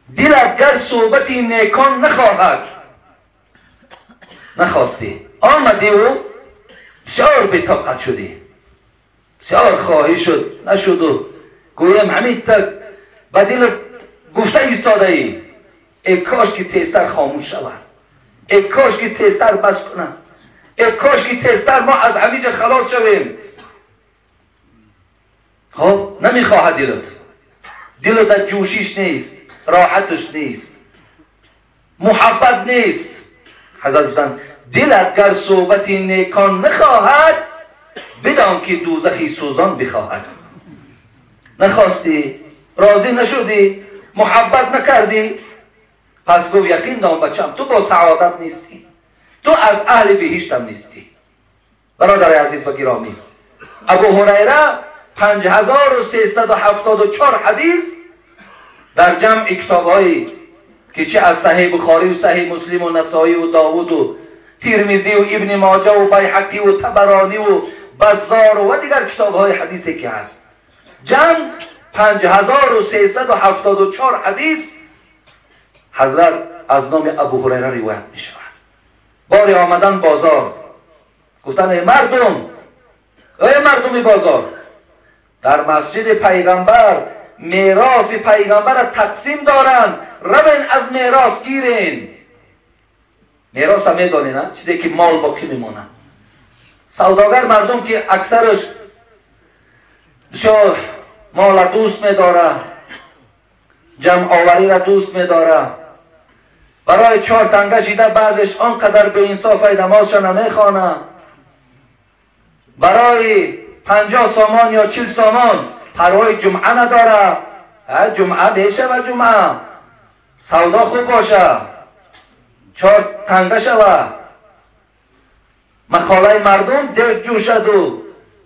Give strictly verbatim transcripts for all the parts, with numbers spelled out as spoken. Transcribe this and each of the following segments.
دلت گر صحبتی نیکان نخواهد، نخواستی آمدی و بسیار بی‌طاقت شدی، بسیار خواهی شد نشد و گویم همین تک به دلت گفته ایستاده ای ای کاش که تیزتر خاموش شود، ای کاش که تیزتر بس کنم، ای کاش که تیزتر ما از همینجا خلاص شویم. خب نمیخواهد دلت، دلت جوشیش نیست، راحتش نیست، محبت نیست. حضرت گفتن دلت گر صحبتی نیکان نخواهد، بدان که دوزخی سوزان بخواهد. نخواستی، راضی نشدی، محبت نکردی، پس گفت یقین دارم بچم تو با سعادت نیستی، تو از اهل بهشت هم نیستی. برادر عزیز و گرامی، ابو هریره پنج هزار و سیصد و هفتاد و چهار حدیث در جمع کتاب‌هایی که چه از صحیح بخاری و صحیح مسلم و نسائی و داوود و ترمذی و ابن ماجه و بیهقی و طبرانی و بزار و دیگر کتاب‌های حدیثی که هست، جمع پنج هزار و سیصد و هفتاد و چهار حدیث حضرت از نام ابو هریره روایت می شود. باری آمدن بازار، گفتن ای مردم، ای مردم بازار، در مسجد پیغمبر میراث پیغمبر را تقسیم دارن، روین از میراث گیرین. میراث هم میدونین نه؟ چیزی که مال باقی میمونه. سوداگر مردم که اکثرش بسیار مال دوست میداره، جمع آوری را دوست میداره، برای چهار تنگه شیده بعضش آنقدر به انصاف نمازش نمیخوانه، برای پنجاه سامان یا چل سامان پروای جمعه نداره، جمعه بشه و جمعه سودا خوب باشه، چهار تنگه شوه، مخاله مردم دیگ جوشد و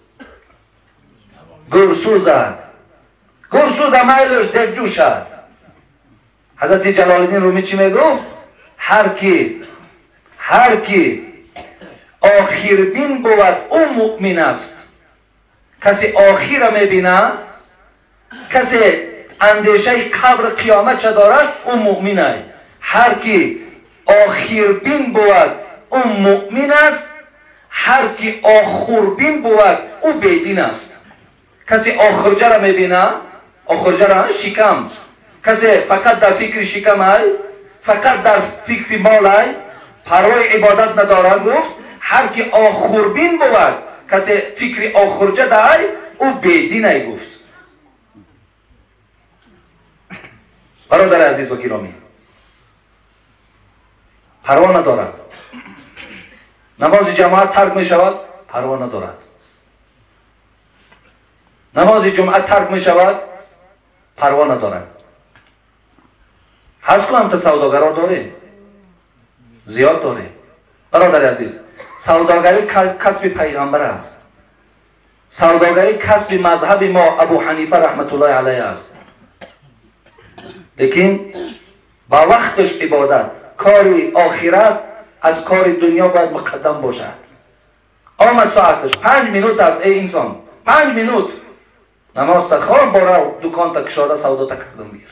گرسوزد، گرسوز میلش دیگ جوشد. حضرت جلال الدین رومی چی میگفت؟ هر کی هر کی آخر بین بود او مؤمن است. کسی آخر را میبینه، کسی اندیشه قبر قیامت چه دارد، او مؤمن است. هر کی آخر بین بود او مؤمن است، هر کی آخر بین بود او بیدین است. کسی آخرجه را میبینه، آخرجه را شکم، کسی فقط در فکر شکم ای، فقط در فکر مال ای، پروای عبادت نداره. گفت هر کی آخربین بود، کسی فکر آخرجه داره او بیدین ای. گفت برادر عزیز و گرامی، پروا ندارد، نماز جماعت ترک می شود، پروا ندارد، نماز جمعه ترک می شود، پروا ندارد. هست کنم تا سوداگرها داره، زیاد داره. برادر عزیز، سوداگری کسب پیغمبر است، سوداگری کسب مذهب ما ابو حنیفه رحمت الله علیه است. لیکن با وقتش عبادت، کاری آخرت از کار دنیا باید مقدم باشد. آمد ساعتش پنج منوت است ای انسان، پنج منوت نماز تخوان، برو دکان تا کشاده سودا تا کردم بیر.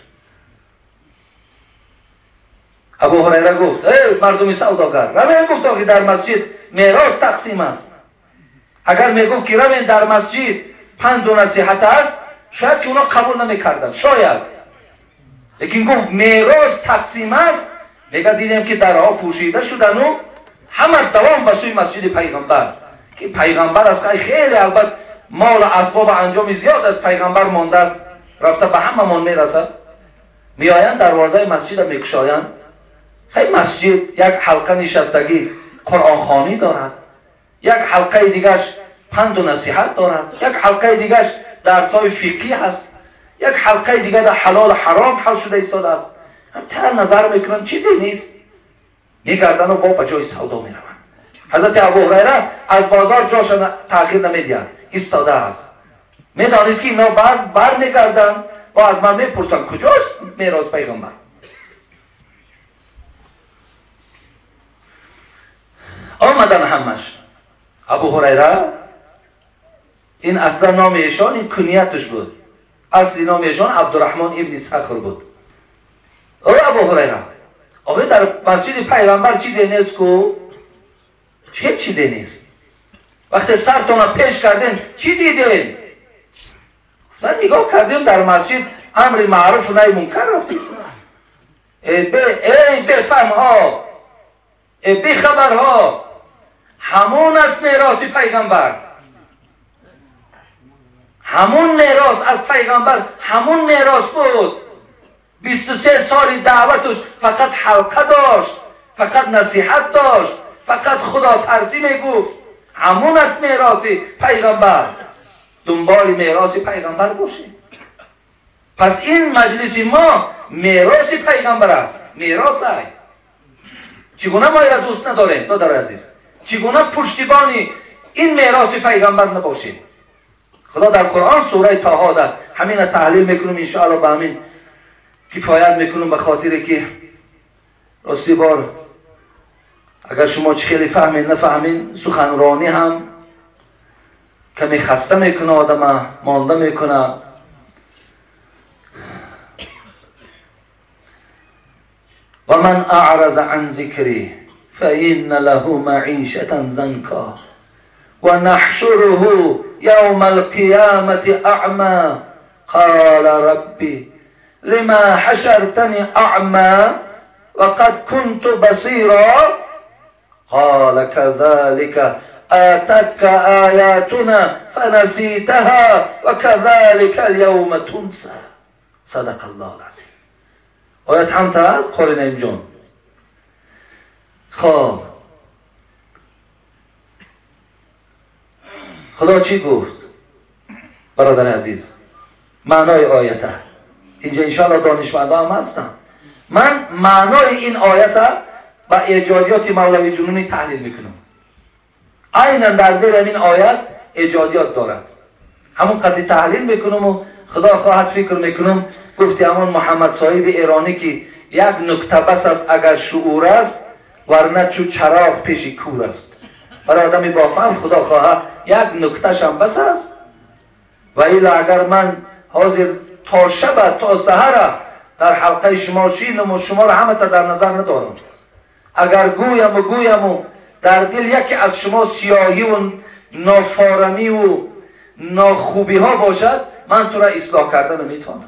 ابو هریره گفت ای مردم سوداگر، روین گفت که در مسجد میراث تقسیم است. اگر میگفت که روین در مسجد پند و نصیحت است، شاید که اونا قبول نمیکردن، شاید. لیکن گفت میراث تقسیم است، میگه دیدیم که درها پوشیده شدن و همه دوام به سوی مسجد پیغمبر، که پیغمبر از خیلی البته مال و اسباب انجام زیاد از پیغمبر مانده است، رفته به همه من میرسد. میآیند دروازه مسجد میکشایند. خیلی مسجد یک حلقه نشستگی قرآن خوانی دارد، یک حلقه دیگرش پند و نصیحت دارد، یک حلقه دیگرش درسای فقهی هست، یک حلقه دیگر در حلال حرام حل شده ایستاده است. هم تا نظر میکنن چیزی نیست، میگردن و با به جای سودا میروند. حضرت ابو هریره از بازار جاش تغییر نمیدهد، ایستاده است. میدانست که اینا بر بر میگردن و از من میپرسن کجاست میراث پیغمبر. آمدن همش. ابو هریره این اصلا نام ایشان، این کنیتش بود. اصلی نام ایشان عبدالرحمن ابن صخر بود. او ابو هریره آقای در مسجد پیغمبر چیزی نیست کو؟ چه چیزی نیست؟ وقتی سرتون رو پیش کردین چی دیدین؟ گفتن نگاه کردیم در مسجد امر معروف و نهی منکر رفته است. ای به ای بفهم ها، ای بی خبر ها، همون است میراث پیغمبر، همون میراث از پیغمبر، همون میراث بود. بیست و سه سال دعوتش فقط حلقه داشت، فقط نصیحت داشت، فقط خدا ترسی میگفت. همون است میراث پیغمبر، دنبال میراث پیغمبر باشیم. پس این مجلس ما میراث پیغمبر است، میراث است. چگونه ما را دوست نداریم دادر عزیز؟ چگونه پشتیبانی این میراث پیغمبر نباشیم؟ خدا در قرآن سوره طه در همین تحلیل میکنم، ان شاء الله به همین کفایت میکنم، به خاطر که راستی بار اگر شما چه خیلی فهمین نفهمین سخنرانی هم کمی خسته میکنه، آدم مانده میکنه. و من اعرض عن ذکری فإن له معیشة ضنکا و نحشره یوم القیامة اعما قال ربی لما حشرتني اعما وقد كنت بصيرا قال كذلك آتتك آياتنا فنسيتها وكذلك اليوم تنسى. صدق الله العظیم. آیت هم هست قرینه جان. خب خدا چی گفت برادر عزیز؟ معنای آیت اینجا انشاءالله دانشمندان هم هستن. من معنای این آیت با ایجادیات مولوی جنونی تحلیل میکنم. عیناً در زیر این آیت ایجادیات دارد، همون قطعی تحلیل میکنم و خدا خواهد فکر میکنم گفتی همون محمد صاحب ایرانی که یک نکته بس است اگر شعور است ورنه چو چراغ پیش کور است. برای آدمی با فهم خدا خواهد یک نکته شم بس است. و ایلا اگر من حاضر تا شب تا سحر در حلقه شما شینم و شما را همه تا در نظر ندارم، اگر گویم و گویم و در دل یکی از شما سیاهی و نافارمی و ناخوبی ها باشد، من تو را اصلاح کردن نمیتونم.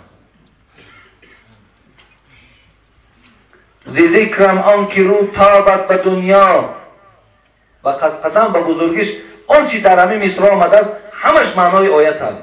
زی ذکرم آن که رو تابت به دنیا و قسم به بزرگیش آنچه در همین مصرع آمده است همش معنای آیت هم.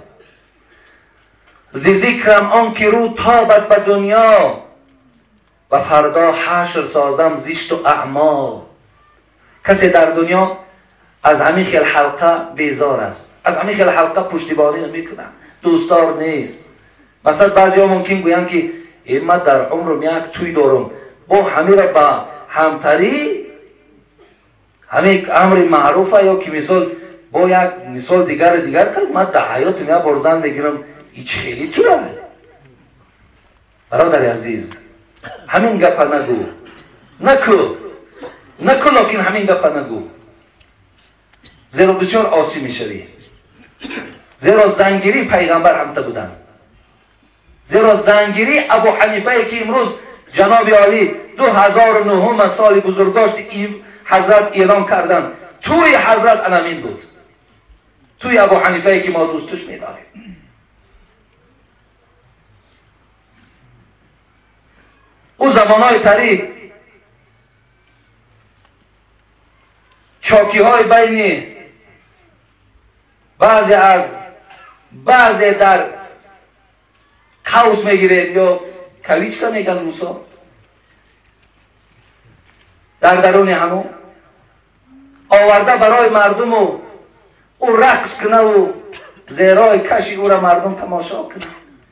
زی ذکرم آن که رو تابت به دنیا و فردا حشر سازم زیشت و اعما. کسی در دنیا از همین خیل حلقه بیزار است، از همین خیل حلقه پشتیبانی نمیکنه، دوستدار نیست. مثلا بعضی ها ممکن گویند که من در عمرم یک توی دارم، با همین را با همتری همین امر معروفه، یا که مثال با یک مثال دیگر دیگر کنم من در حیاتم یک برزن میگیرم، ایچ خیلی تو راه. برادر عزیز همین گپا نگو، نکو نکو لیکن همین گپا نگو، زیرا بسیار آسی میشوی. زیرا زنگیری پیغمبر هم تا بودن، زیرا زنگیری ابو حنیفه که امروز جناب عالی دو هزار و نهم سال بزرگداشت حضرت اعلان کردن، توی حضرت انامین بود، توی ابو حنیفه که ما دوستش میداریم. او زمانهای تاریک چاکی های بین بعضی از بعضی در قوس میگیریم یا کلیچکا میگن روسا، در درون همون آورده برای مردم و او رقص کنه و زیرای کشی او را مردم تماشا کنه،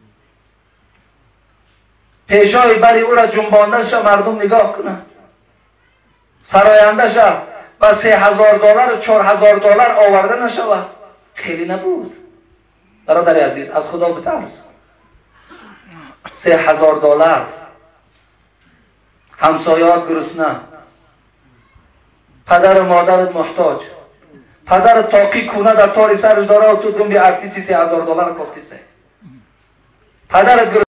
پیشای بری او را جنباندنش مردم نگاه کنه، سرایندش و سه هزار دلار و چهار هزار دلار آورده نشود. خیلی نبود برادر عزیز، از خدا بترس. سه هزار دلار، همسایات گرسنه، پدر و مادرت محتاج، پدر تاقی کونه در تاری سرش داره و تو دنبی ارتیسی سه هزار دلار کفتی سه، پدرت